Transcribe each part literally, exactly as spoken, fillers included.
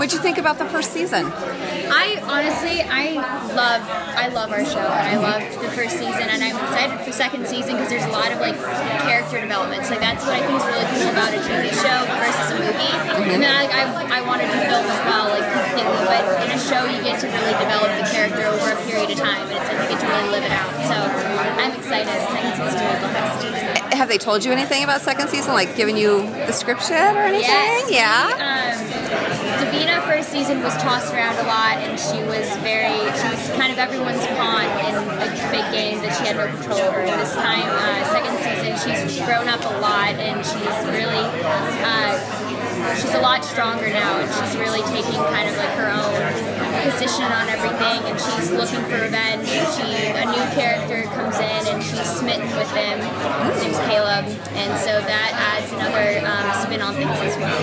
What'd you think about the first season? I honestly, I love, I love our show, and I loved the first season, and I'm excited for second season because there's a lot of like character development. So that's what I think is really cool about a T V show versus a movie. And then like, I, I wanted to film as well, like completely, but in a show you get to really develop the character over a period of time, and it's like you get to really live it out. So I'm excited. Second season will be the best. Have they told you anything about second season, like giving you the script yet or anything? Yes. Yeah. We, um, Davina first season was tossed around a lot, and she was very, she was kind of everyone's pawn in a big game that she had no control over. This time, uh, second season, she's grown up a lot, and she's really, uh, she's a lot stronger now, and she's really taking kind of like her own position on everything, and she's looking for revenge. She, a new character comes in, and she's smitten with him. His name's Caleb, and so that adds another um, spin on things as well.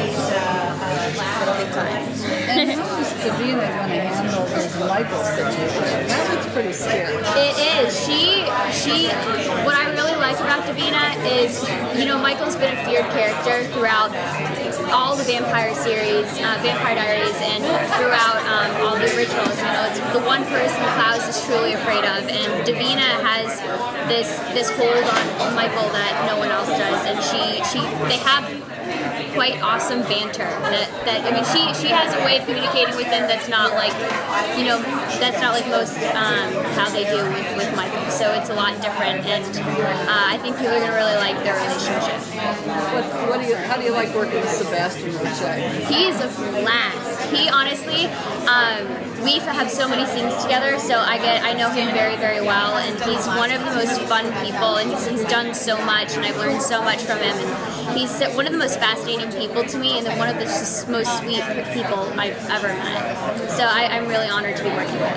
It'll be fun. And how is Davina going to handle this Michael situation? That looks pretty scary. It is. She, she, what I really like about Davina is, you know, Michael's been a feared character throughout all the Vampire series, uh, Vampire Diaries, and throughout um, all the originals. You know, it's the one person Klaus is truly afraid of, and Davina has this this hold on Michael that no one else does, and she, she, they have quite awesome banter. That, that I mean, she she has a way of communicating with him that's not like, you know, that's not like most um, how they do with, with Michael. So it's a lot different, and uh, I think people are gonna really like their relationship. What, what do you? How do you like working with Sebastian? Would say He is a blast. He honestly, um, we have so many scenes together, so I get I know him very very well, and he's one of the most fun people, and he's, he's done so much, and I've learned so much from him. And he's one of the most fascinating people to me, and then one of the just most sweet people I've ever met. So I, I'm really honored to be working with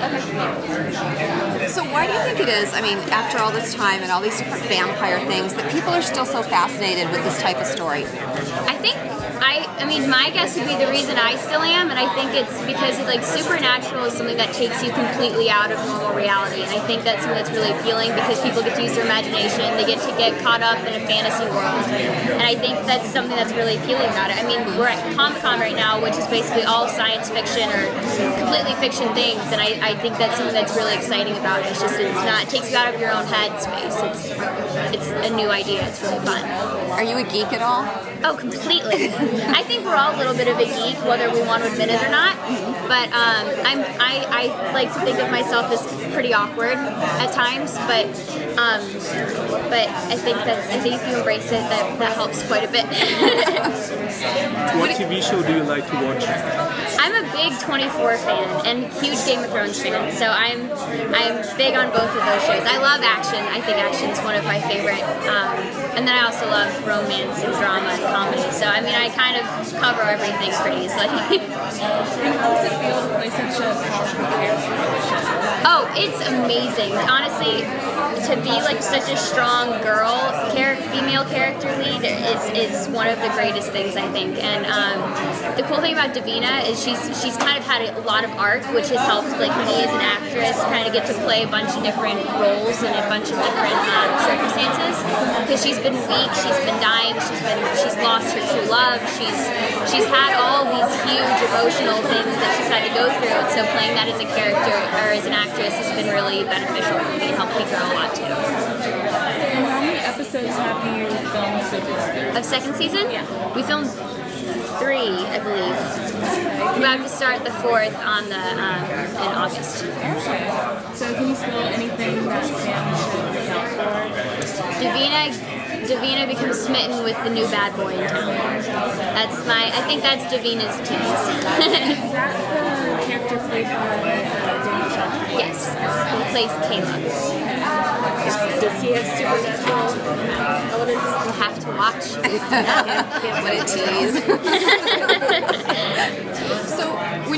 him. So why do you think it is, I mean, after all this time and all these different vampire things, that people are still so fascinated with this type of story? I think, I, I mean, my guess would be the reason I still am, and I think it's because like supernatural is something that takes you completely out of normal reality, and I think that's something that's really appealing because people get to use their imagination, they get to get caught up in a fantasy world, and I think that's something that's really appealing about it. I mean, we're at Comic-Con right now, which is basically all science fiction or completely fiction things, and I, I think that's something that's really exciting about it. It's just, it's not, it takes you out of your own head space. It's, it's a new idea. It's really fun. Are you a geek at all? Oh, completely. I think we're all a little bit of a geek, whether we want to admit it or not. But um, I'm, I, I like to think of myself as pretty awkward at times. But um, but I think that's I think if you embrace it, that that helps quite a bit. What T V show do you like to watch? I'm a big twenty-four fan and huge Game of Thrones fan, so I'm I'm big on both of those shows. I love action. I think action's one of my favorite. Um, and then I also love romance and drama and comedy. So I mean, I kind of cover everything pretty easily. And how does it feel to play such a powerful character on the show? Oh, it's amazing. Honestly, to be like such a strong girl, char female character lead is, is one of the greatest things, I think. And um, the cool thing about Davina is she's she's kind of had a lot of arc, which has helped like me as an actress kind of get to play a bunch of different roles in a bunch of different um, circumstances. Because she's been weak, she's been dying, she's been she's lost her true love, she's she's had all these huge emotional things that she's had to go through. And so playing that as a character or as an actress has been really beneficial for me and helped me grow a lot too. And how many episodes have you filmed so far? Of second season? Yeah. We filmed three, I believe. We're about to start the fourth on the um, in August. Okay. So can you spill anything that fans should look out for? Davina, Davina becomes smitten with the new bad boy in town. That's my, I think that's Davina's tease. Is that the character played by uh, Danielle Campbell? Yes, he plays Caleb. Does he have supernatural elements? We'll have to watch. What a tease. So when you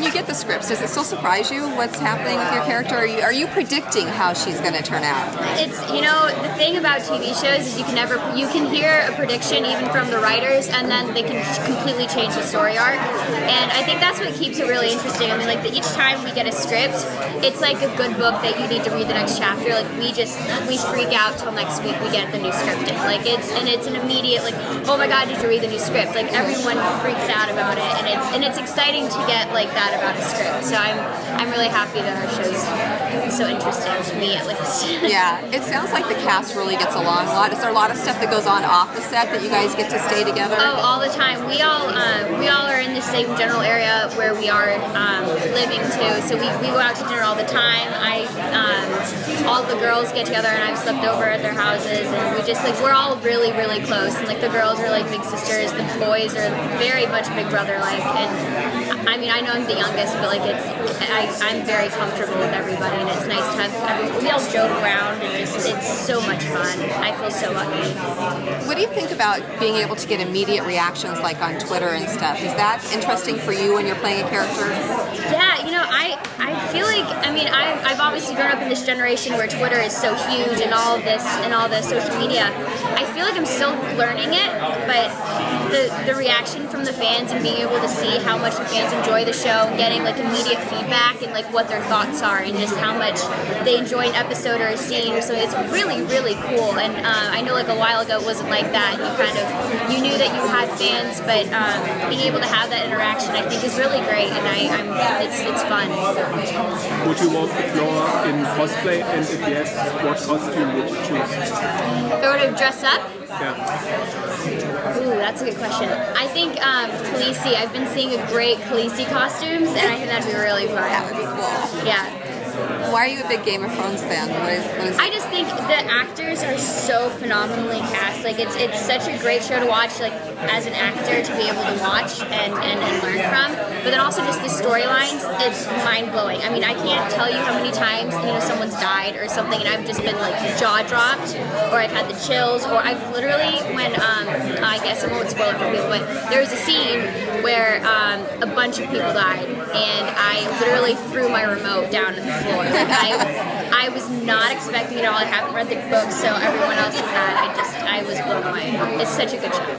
you get the scripts, does it still surprise you what's happening with your character? Are you, are you predicting how she's going to turn out? It's, you know, the thing about T V shows is you can never, you can hear a prediction even from the writers, and then they can completely change the story arc. And I think that's what keeps it really interesting. I mean, like the, each time we get a script, it's like a good book that you need to read the next chapter. Like we just, we freak out till next week we get the new script in. Like it's, and it's an immediate like, oh my God, did you read the new script? Like everyone freaks out about it, and it's, and it's exciting to get like that about a script. So I'm, I'm really happy that our show's so interesting to me at least. Yeah, it sounds like the cast really gets along a lot. Is there a lot of stuff that goes on off the set that you guys get to stay together? Oh, all the time. We all um, we all are in the same general area where we are um, living too. So we, we go out to dinner all the time. I um, all the girls get together, and I've slept over at their houses, and we just like we're all really really close. And like the girls are like big sisters, the boys are very much big brother like. And I mean I know I'm the youngest, but like it's I, I'm very comfortable with everybody, and it's nice to have everyone. We all joke around, and it's, it's so much fun. I feel so lucky. What do you think about being able to get immediate reactions like on Twitter and stuff? Is that interesting for you when you're playing a character? Yeah, you know, I, I feel like, I mean, I, I've obviously grown up in this generation where Twitter is so huge and all this, and all the social media. I feel like I'm still learning it, but the, the reaction from the fans and being able to see how much the fans enjoy the show, getting like immediate feedback and like what their thoughts are and just how much they enjoy an episode or a scene or something, it's really, really cool. And uh, I know like a while ago it wasn't like that. You kind of, you knew that you had fans, but um, being able to have that interaction I think is really great, and I, I'm, it's, it's fun. Would you walk the floor in cosplay, and if yes, what costume would you choose? If I were to dress up? Yeah. Ooh, that's a good question. I think um, Khaleesi, I've been seeing a great Khaleesi costumes, and I think that'd be really fun. That would be cool. Yeah. Why are you a big Game of Thrones fan? What is, what is I just think the actors are so phenomenally cast. Like it's it's such a great show to watch, like as an actor to be able to watch and, and, and learn from. But then also just the storylines, it's mind blowing. I mean, I can't tell you how many times you know someone's died or something, and I've just been like jaw dropped, or I've had the chills, or I've literally when um, I guess I won't spoil it for people, but there was a scene where um, a bunch of people died, and I literally threw my remote down on the floor. Like I, I was not expecting it at all. I haven't read the book, so everyone else had. I just, I was blown away. It's such a good show.